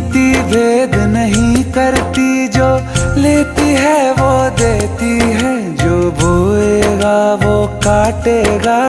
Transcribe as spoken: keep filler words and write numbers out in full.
नियति भेद नहीं करती, जो लेती है वो देती है, जो बोएगा वो काटेगा।